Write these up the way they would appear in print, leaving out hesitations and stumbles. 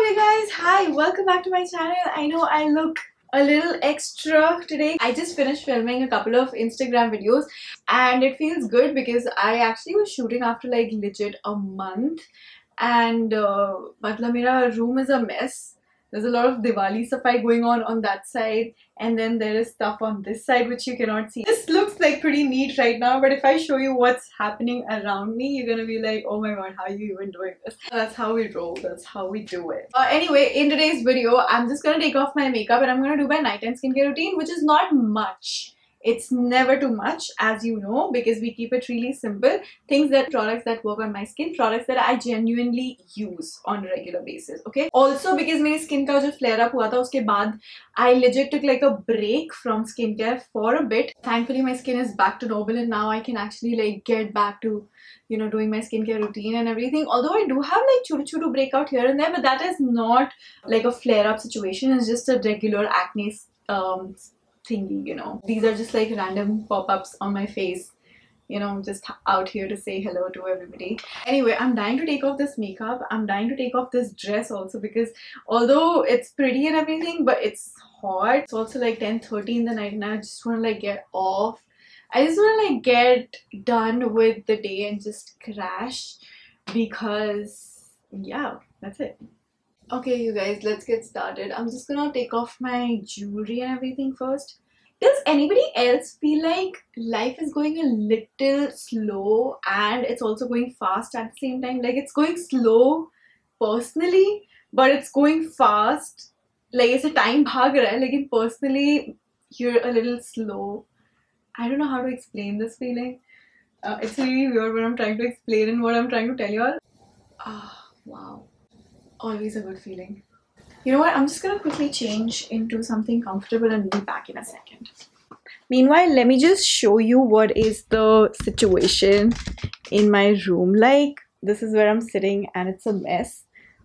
Hey guys, hi, welcome back to my channel. I know I look a little extra today. I just finished filming a couple of Instagram videos and it feels good because I actually was shooting after like legit a month and matlab mera room is a mess. There's a lot of Diwali safai going on that side, and then there is stuff on this side which you cannot see. This looks like pretty neat right now, but if I show you what's happening around me, you're gonna be like, oh my god, how are you even doing this? That's how we roll, that's how we do it. Anyway, in today's video, I'm just gonna take off my makeup and I'm gonna do my nighttime skincare routine, which is not much. It's never too much, as you know, because we keep it really simple. Products that work on my skin, products that I genuinely use on a regular basis, okay? Also, because my skin ka jo flare up hua tha, uske baad I legit took like a break from skincare for a bit. Thankfully, my skin is back to normal and now I can actually like get back to, you know, doing my skincare routine and everything. Although I do have like chotu breakout here and there, but that is not like a flare up situation. It's just a regular acne thingy, you know. These are just like random pop-ups on my face, you know. I'm just out here to say hello to everybody. Anyway, I'm dying to take off this makeup. I'm dying to take off this dress also because although it's pretty and everything, but it's hot. It's also like 10:30 in the night and I just want to like get off. I just want to like get done with the day and just crash because yeah, that's it. Okay, you guys, let's get started. I'm just gonna take off my jewelry and everything first. Does anybody else feel like life is going a little slow and it's also going fast at the same time? Like it's going slow personally, but it's going fast. Like it's a time bhag raha hai, lekin personally you're a little slow. I don't know how to explain this feeling. It's really weird when I'm trying to explain and what I'm trying to tell you all. Ah, wow. Always a good feeling. You know what? I'm just gonna quickly change into something comfortable and be back in a second. Meanwhile, let me just show you what is the situation in my room like. This is where I'm sitting and it's a mess.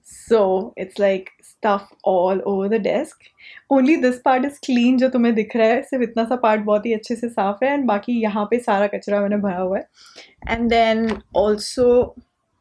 So it's like stuff all over the desk. Only this part is clean जो तुम्हें दिख रहा है. सिर्फ इतना सा part बहुत ही अच्छे से साफ है and बाकी यहाँ पे सारा कचरा मैंने भरा हुआ है. And then also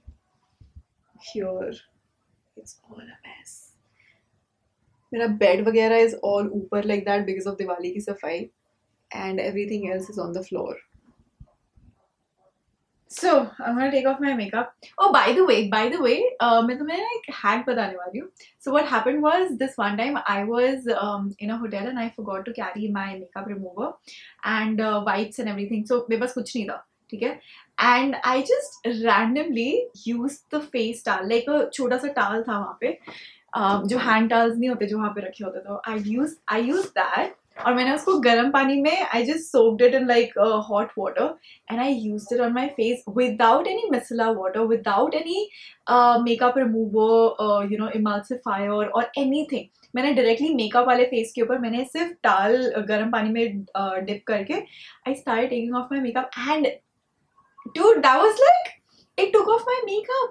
here it's all a mess. मेरा bed वगैरह is all ऊपर like that because of Diwali की सफाई and everything else is on the floor. So I'm gonna take off my makeup. Oh, by the way, मैं तुम्हें एक hack बताने वाली हूँ. So what happened was this one time I was in a hotel and I forgot to carry my makeup remover and wipes and everything. So मेरे पास कुछ नहीं था, ठीक है? And I just randomly used the face towel, like a छोटा सा towel था वहाँ पे. जो हैंड टावल्स नहीं होते जो वहाँ पे रखे होते, तो I used that और मैंने उसको गर्म पानी में I just soaked it in like hot water and I used it on my face without any micellar water, without any makeup remover, you know, emulsifier or anything. मैंने directly makeup वाले face के ऊपर मैंने सिर्फ टाल गर्म पानी में dip करके I started taking off my makeup and dude, that was like, it took off my makeup.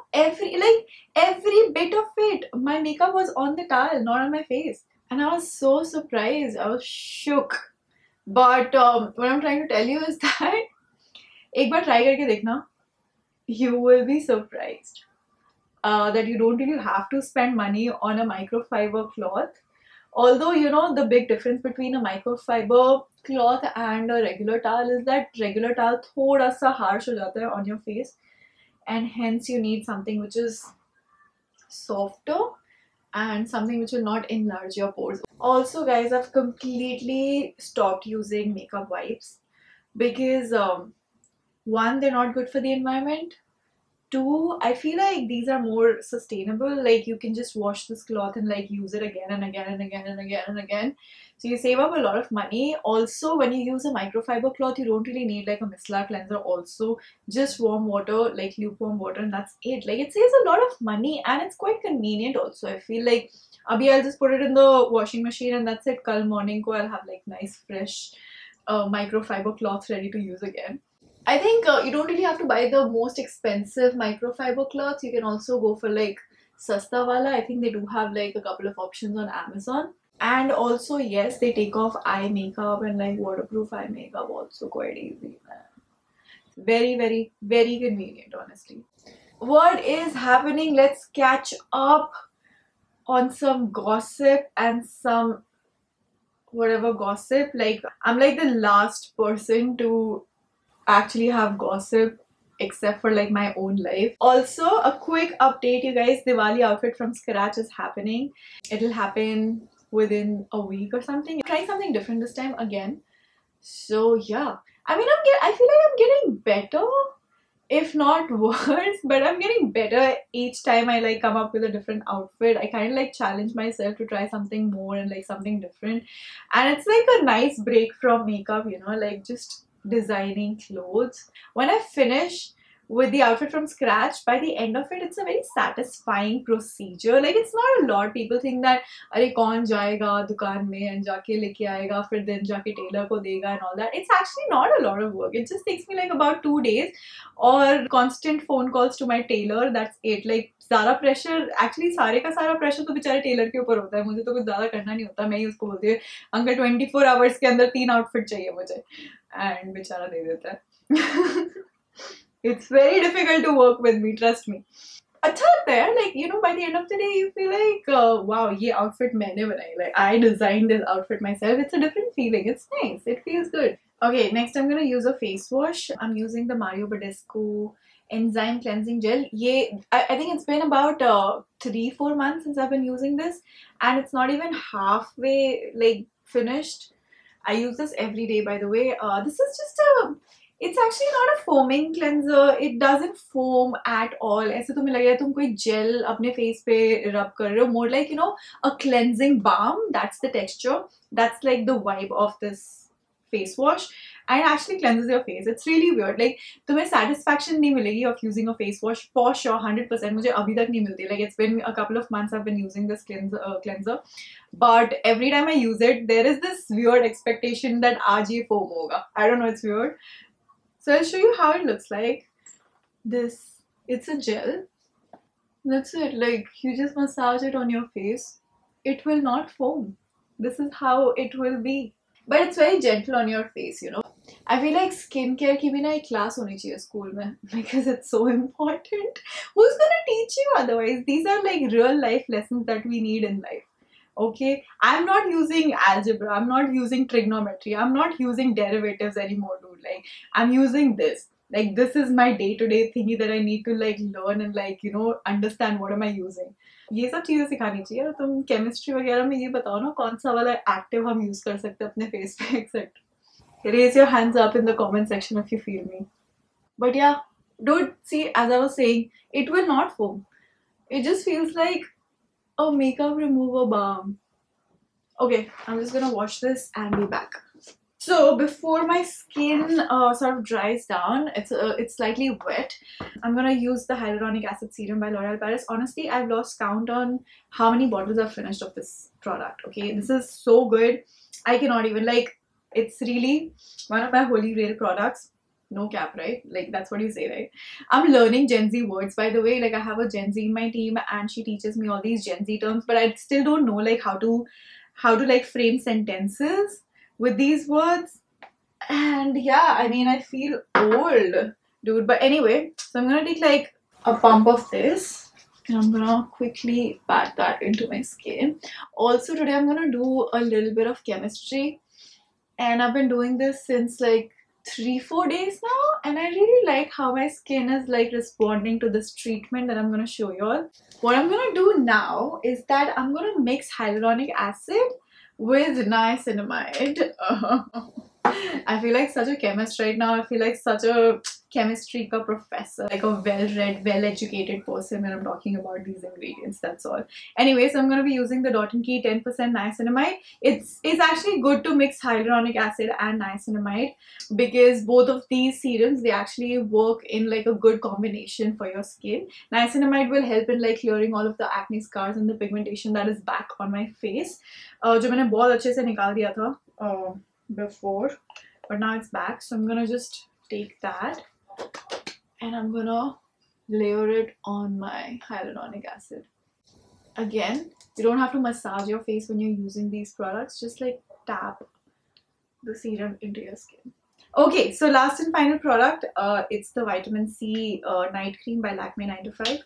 Every bit of it. My makeup was on the towel, not on my face. And I was so surprised. I was shook. But what I'm trying to tell you is that एक बार try करके देखना. You will be surprised that you don't really have to spend money on a microfiber cloth. Although, you know, the big difference between a microfiber cloth and a regular towel is that regular towel thoda sa harsh ho jata hai on your face. And hence you need something which is softer and something which will not enlarge your pores. Also guys, I've completely stopped using makeup wipes because one, they're not good for the environment. Two, I feel like these are more sustainable. Like you can just wash this cloth and like use it again and again and again and again and again. So you save up a lot of money. Also, when you use a microfiber cloth, you don't really need like a micellar cleanser. Also, just warm water, like lukewarm water, and that's it. Like it saves a lot of money and it's quite convenient also. I feel like abhi I'll just put it in the washing machine and that's it. Kal morning ko I'll have like nice fresh microfiber cloth ready to use again. I think you don't really have to buy the most expensive microfiber cloths. You can also go for like Sasta Wala. I think they do have like a couple of options on Amazon. And also, yes, they take off eye makeup and like waterproof eye makeup also quite easy. Very, very, very convenient, honestly. What is happening? Let's catch up. on some gossip and some whatever gossip. Like, I'm like the last person to actually have gossip except for like my own life. Also, a quick update, you guys, Diwali outfit from scratch is happening. It'll happen within a week or something. Trying something different this time again. So yeah, I mean, I feel like I'm getting better, if not worse, but I'm getting better each time I like come up with a different outfit. I kind of like challenge myself to try something more and like something different, and it's like a nice break from makeup, you know, like just designing clothes. When I finish with the outfit from scratch, by the end of it, it's a very satisfying procedure. Like, it's not a lot. People think that अरे कौन जाएगा दुकान में and जाके लेके आएगा फिर दिन जाके टेलर को देगा and all that. It's actually not a lot of work. It just takes me like about 2 days और constant phone calls to my tailor. That's it. Like, ज़्यादा प्रेशर, एक्चुअली सारे का सारा प्रेशर तो बेचारे टेलर के ऊपर होता है. मुझे तो कुछ ज़्यादा करना नहीं होता. मैं ही उसको बोलती हूँ अंकल 24 आवर्स के अंदर 3 आउटफिट चाहिए मुझे, एंड बेचारा दे देता है. It's very difficult to work with me, trust me. अच्छा लगता है, like, you know, by the end of the day you feel like wow, ये outfit मैंने बनाई, like I designed this outfit myself. It's a different feeling. It's nice. It feels good. Okay, next I'm gonna use a face wash. I'm using the Mario Badescu Enzyme Cleansing Gel. I think it's been about 3-4 months since I've been using this, and it's not even halfway like finished. I use this every day, by the way. This is just it's actually not a foaming cleanser. It doesn't foam at all. ऐसे तुम्हें लग रहा है तुम कोई gel अपने face पे rub कर रहे हो. More like, you know, a cleansing balm. That's the texture. That's like the vibe of this face wash. And it actually cleanses your face. It's really weird. Like, तुम्हें satisfaction नहीं मिलेगी of using a face wash for sure, 100%. मुझे अभी तक नहीं मिलती. Like, it's been a couple of months I've been using this cleanser. But every time I use it, there is this weird expectation that आज ये foam होगा. I don't know, it's weird. So I'll show you how it looks like. It's a gel. That's it. Like, you just massage it on your face. It will not foam. This is how it will be. But it's very gentle on your face, you know. I feel like skincare की भी ना एक class होनी चाहिए school में, because it's so important. Who's gonna teach you otherwise? These are like real life lessons that we need in life. Okay, I'm not using algebra, I'm not using trigonometry, I'm not using derivatives anymore, dude. Like, I'm using this. Like, this is my day-to-day thingy that I need to like learn and like, you know, understand what am I using. ये सब चीजें सिखानी चाहिए. तुम chemistry वगैरह में ये बताओ ना कौन सा वाला एक्टिव हम यूज कर सकते हैं अपने फेस पे except. Raise your hands up in the comment section if you feel me. But yeah, dude, see, as I was saying, it will not foam. It just feels like a makeup remover balm. Okay, I'm just gonna wash this and be back. So before my skin sort of dries down, it's slightly wet, I'm gonna use the hyaluronic acid serum by L'Oreal Paris. Honestly, I've lost count on how many bottles I've finished of this product. Okay, this is so good. I cannot even, like, it's really one of my holy grail products. No cap, right? Like, that's what you say, right? I'm learning Gen Z words, by the way. Like, I have a Gen Z in my team and she teaches me all these Gen Z terms, but I still don't know like how to like frame sentences with these words. And yeah, I mean, I feel old, dude. But anyway, so I'm gonna take like a pump of this and I'm gonna quickly pat that into my skin. Also, today I'm gonna do a little bit of chemistry, and I've been doing this since like 3-4 days now, and I really like how my skin is like responding to this treatment that I'm gonna show you all. What I'm gonna do now is that I'm gonna mix hyaluronic acid with niacinamide. I feel like such a chemist right now. I feel like such a chemistry ka professor, like a well-read, well-educated person when I'm talking about these ingredients. That's all. Anyway, so I'm going to be using the Dot & Key 10% niacinamide. It's actually good to mix hyaluronic acid and niacinamide, because both of these serums, they actually work in like a good combination for your skin. Niacinamide will help in like clearing all of the acne scars and the pigmentation that is back on my face, जो मैंने बहुत अच्छे से निकाल दिया था before, but now it's back. So I'm gonna just take that and I'm gonna layer it on my hyaluronic acid. Again, you don't have to massage your face when you're using these products, just like tap the serum into your skin. Okay, so last and final product, it's the vitamin C night cream by Lakme 9 to 5.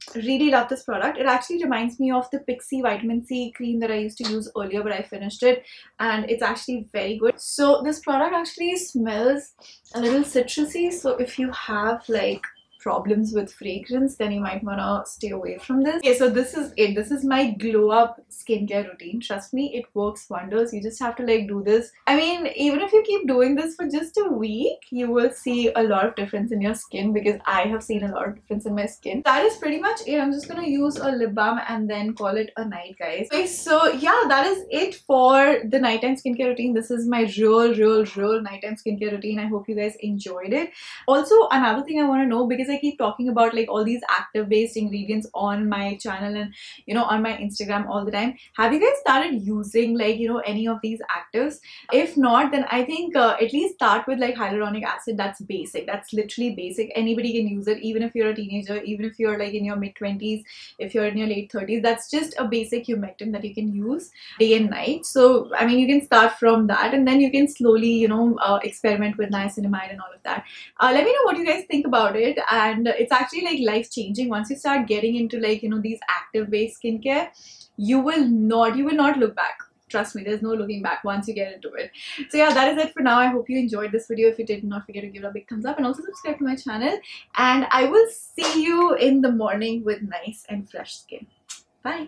Really love this product. It actually reminds me of the Pixi vitamin C cream that I used to use earlier, but I finished it and it's actually very good. So this product actually smells a little citrusy, so if you have like problems with fragrance, then you might wanna stay away from this. Okay, so this is it. This is my glow up skincare routine. Trust me, it works wonders. You just have to like do this. I mean, even if you keep doing this for just a week, you will see a lot of difference in your skin, because I have seen a lot of difference in my skin. That is pretty much it. I'm just gonna use a lip balm and then call it a night, guys. Okay, so yeah, that is it for the nighttime skincare routine. This is my real nighttime skincare routine. I hope you guys enjoyed it. Also, another thing I want to know, because I keep talking about like all these active based ingredients on my channel and on my Instagram all the time, have you guys started using like any of these actives? If not, then I think at least start with like hyaluronic acid. That's basic, that's literally basic. Anybody can use it, even if you're a teenager, even if you're like in your mid-20s, if you're in your late 30s. That's just a basic humectant that you can use day and night. So I mean, you can start from that and then you can slowly experiment with niacinamide and all of that. Let me know what you guys think about it. And it's actually like life changing. Once you start getting into like these active based skincare, you will not look back. Trust me, there's no looking back once you get into it. So yeah, that is it for now. I hope you enjoyed this video. If you did, not forget to give it a big thumbs up and also subscribe to my channel, and I will see you in the morning with nice and fresh skin. Bye.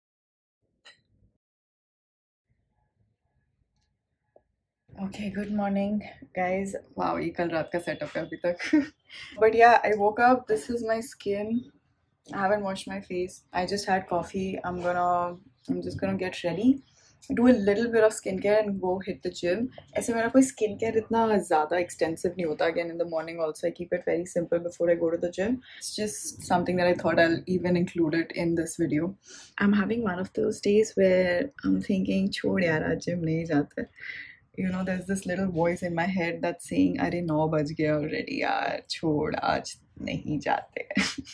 Okay, good morning guys. Wow, ये कल रात का setup है अभी तक. But yeah, I woke up. This is my skin. I haven't washed my face. I just had coffee. I'm just gonna get ready, do a little bit of skincare and go hit the gym. ऐसे मेरा कोई skincare इतना ज़्यादा extensive नहीं होता. Again, in the morning also I keep it very simple before I go to the gym. It's just something that I thought I'll even include it in this video. I'm having one of those days where I'm thinking, छोड़ यार आज gym नहीं जाते. There's this little voice in my head that's saying, अरे 9 बज गया already यार, छोड़ आज नहीं जाते.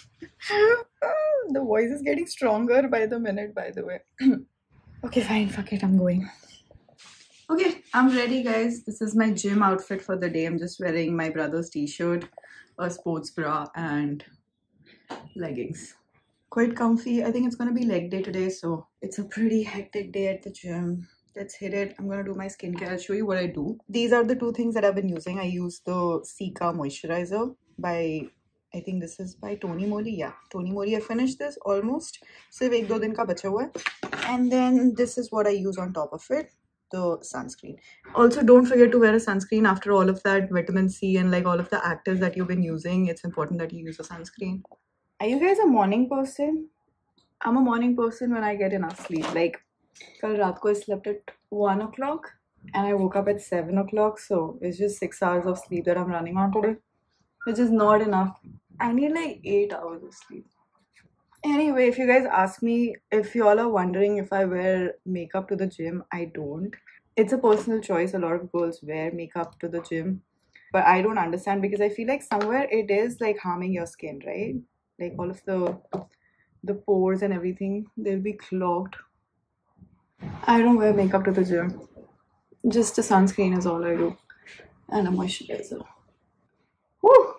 The voice is getting stronger by the minute, by the way. Okay, fine, fuck it, I'm going. Okay, I'm ready guys. This is my gym outfit for the day. I'm just wearing my brother's t-shirt, a sports bra and leggings. Quite comfy. I think it's gonna be leg day today, so it's a pretty hectic day at the gym. Let's hit it. I'm gonna do my skincare. I'll show you what I do. These are the two things that I've been using. I use the Cica moisturizer by, I think this is by Tony Moly. Yeah, Tony Moly. I finished this almost. Sirf 1-2 din ka bacha hua hai. And then this is what I use on top of it, the sunscreen. Also, don't forget to wear a sunscreen after all of that vitamin C and like all of the actives that you've been using. It's important that you use a sunscreen. Are you guys a morning person? I'm a morning person when I get enough sleep. Like, kal raat ko I slept at 1 o'clock and I woke up at 7 o'clock. So it's just 6 hours of sleep that I'm running on today, which is not enough. I need like 8 hours of sleep. Anyway, if you guys ask me, if y'all are wondering if I wear makeup to the gym, I don't. It's a personal choice. A lot of girls wear makeup to the gym, but I don't understand because I feel like somewhere it is like harming your skin, right? Like all of the pores and everything, they'll be clogged. I don't wear makeup to the gym. Just a sunscreen is all I do. And a moisturizer. Woo!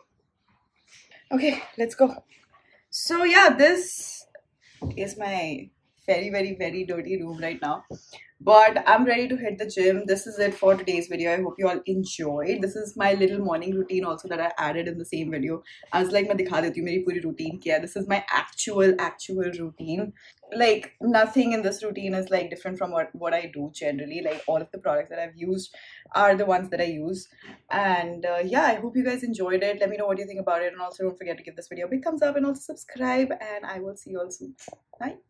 Okay, let's go. So yeah, this is my very dirty room right now. But I'm ready to hit the gym. This is it for today's video. I hope you all enjoyed. This is my little morning routine also that I added in the same video. I was like, मैं दिखा देती हूँ मेरी पूरी routine क्या है. This is my actual routine. Like nothing in this routine is like different from what I do generally. Like all of the products that I've used are the ones that I use. And yeah, I hope you guys enjoyed it. Let me know what you think about it. And also don't forget to give this video a big thumbs up and also subscribe. And I will see you all soon. Bye.